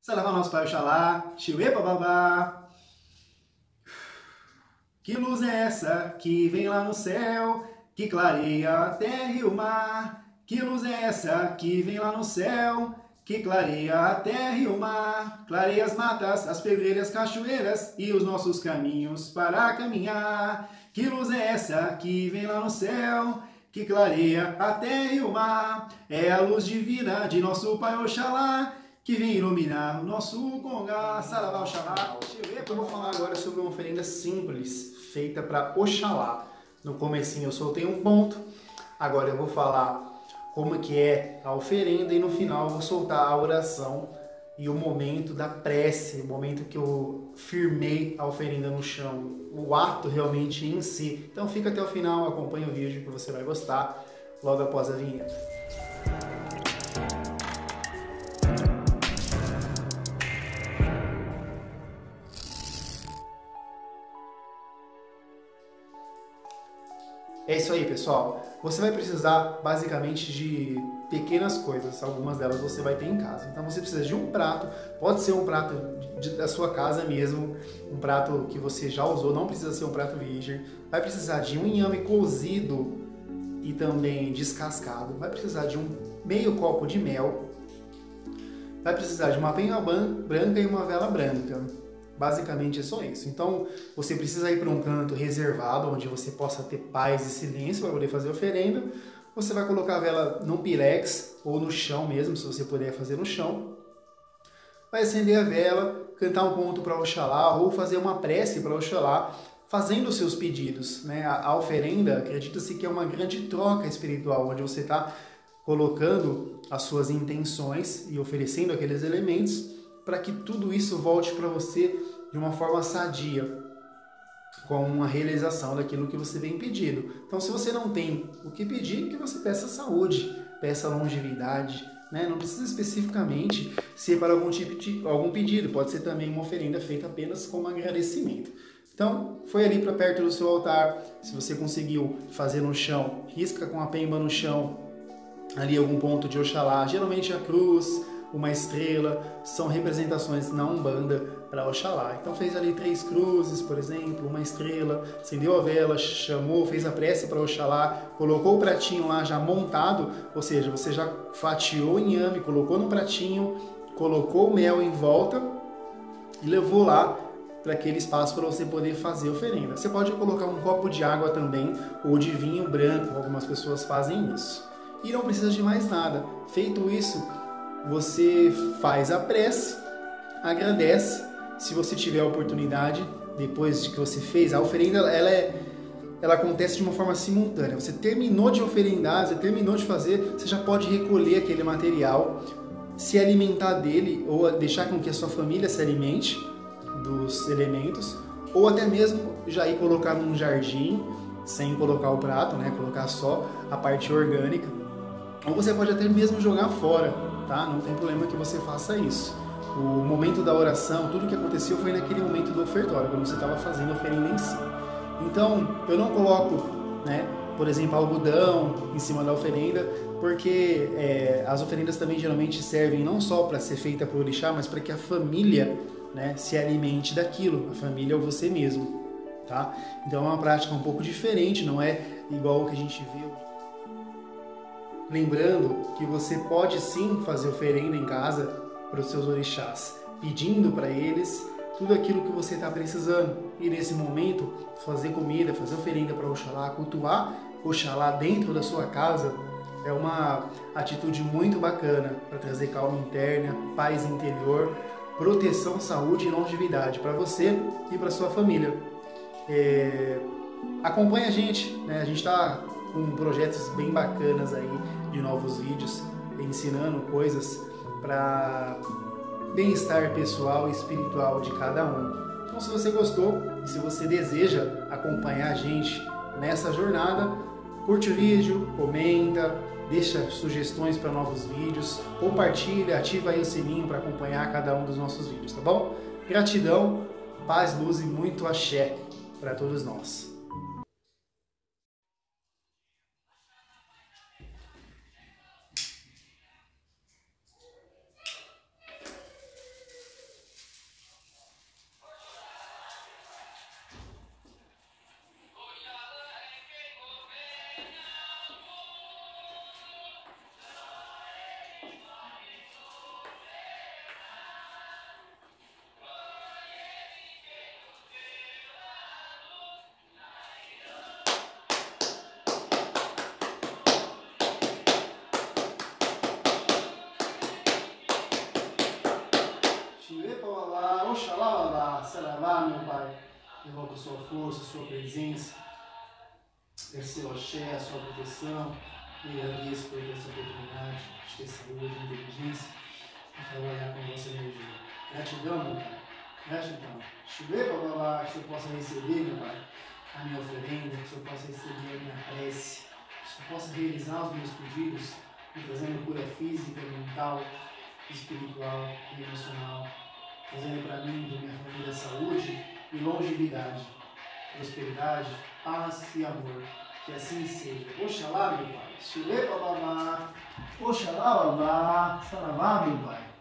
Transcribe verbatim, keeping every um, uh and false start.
Saravá nosso Pai Oxalá, Xiuê Bababá. Que luz é essa que vem lá no céu, que clareia a terra e o mar? Que luz é essa que vem lá no céu, que clareia a terra e o mar? Clareia as matas, as pedreiras, cachoeiras e os nossos caminhos para caminhar. Que luz é essa que vem lá no céu, que clareia a terra e o mar? É a luz divina de nosso Pai Oxalá, que vem iluminar o nosso Congá. Saravá Oxalá. Eu vou falar agora sobre uma oferenda simples, feita para Oxalá. No comecinho eu soltei um ponto, agora eu vou falar como que é a oferenda e no final eu vou soltar a oração e o momento da prece, o momento que eu firmei a oferenda no chão, o ato realmente em si. Então fica até o final, acompanha o vídeo que você vai gostar logo após a vinheta. É isso aí, pessoal. Você vai precisar basicamente de pequenas coisas, algumas delas você vai ter em casa. Então você precisa de um prato, pode ser um prato de, da sua casa mesmo, um prato que você já usou, não precisa ser um prato virgem. Vai precisar de um inhame cozido e também descascado. Vai precisar de um meio copo de mel. Vai precisar de uma penha branca e uma vela branca. Basicamente é só isso. Então você precisa ir para um canto reservado, onde você possa ter paz e silêncio para poder fazer a oferenda. Você vai colocar a vela num pirex ou no chão mesmo, se você puder fazer no chão. Vai acender a vela, cantar um ponto para Oxalá ou fazer uma prece para Oxalá, fazendo os seus pedidos, né? A, a oferenda, acredita-se que é uma grande troca espiritual, onde você está colocando as suas intenções e oferecendo aqueles elementos para que tudo isso volte para você de uma forma sadia, com uma realização daquilo que você vem pedindo. Então, se você não tem o que pedir, que você peça saúde, peça longevidade, né? Não precisa especificamente ser para algum tipo de algum pedido, pode ser também uma oferenda feita apenas como agradecimento. Então, foi ali para perto do seu altar, se você conseguiu fazer no chão, risca com a pemba no chão, ali algum ponto de Oxalá, geralmente a cruz, uma estrela, são representações na Umbanda para Oxalá. Então fez ali três cruzes, por exemplo, uma estrela, acendeu a vela, chamou, fez a prece para Oxalá, colocou o pratinho lá já montado, ou seja, você já fatiou o inhame, colocou no pratinho, colocou o mel em volta e levou lá para aquele espaço para você poder fazer a oferenda. Você pode colocar um copo de água também, ou de vinho branco, algumas pessoas fazem isso. E não precisa de mais nada. Feito isso, você faz a prece, agradece. Se você tiver a oportunidade, depois de que você fez, a oferenda ela, é, ela acontece de uma forma simultânea. Você terminou de oferendar, você terminou de fazer, você já pode recolher aquele material, se alimentar dele, ou deixar com que a sua família se alimente dos elementos, ou até mesmo já ir colocar num jardim, sem colocar o prato, né? Colocar só a parte orgânica. Ou você pode até mesmo jogar fora, tá? Não tem problema que você faça isso. O momento da oração, tudo que aconteceu foi naquele momento do ofertório, quando você estava fazendo a oferenda em si. Então, eu não coloco, né, por exemplo, algodão em cima da oferenda, porque é, as oferendas também geralmente servem não só para ser feita para o orixá, mas para que a família, né, se alimente daquilo, a família ou você mesmo, tá? Então é uma prática um pouco diferente, não é igual o que a gente vê. Lembrando que você pode sim fazer oferenda em casa para os seus orixás, pedindo para eles tudo aquilo que você está precisando. E nesse momento, fazer comida, fazer oferenda para Oxalá, cultuar Oxalá dentro da sua casa é uma atitude muito bacana para trazer calma interna, paz interior, proteção, saúde e longevidade para você e para sua família. É... Acompanhe a gente, né? A gente está com projetos bem bacanas aí de novos vídeos, ensinando coisas para bem-estar pessoal e espiritual de cada um. Então, se você gostou e se você deseja acompanhar a gente nessa jornada, curte o vídeo, comenta, deixa sugestões para novos vídeos, compartilha, ativa aí o sininho para acompanhar cada um dos nossos vídeos, tá bom? Gratidão, paz, luz e muito axé para todos nós. Oxalá, babá, saravá, meu Pai. Invoco a sua força, a sua presença. Percebo a Xé, a sua proteção. E agradeço por essa oportunidade de ter saúde, inteligência e trabalhar com a vossa energia. Gratidão, meu Pai. Gratidão. Chuve, babá, que eu possa receber, meu Pai, a minha oferenda, que eu possa receber a minha prece, que eu possa realizar os meus pedidos, me trazendo cura física, mental, espiritual e emocional, trazendo para mim, para minha família, saúde e longevidade, prosperidade, paz e amor. Que assim seja. Oxalá, meu Pai. Chuve, babá. Oxalá, babá. Saravá, meu Pai.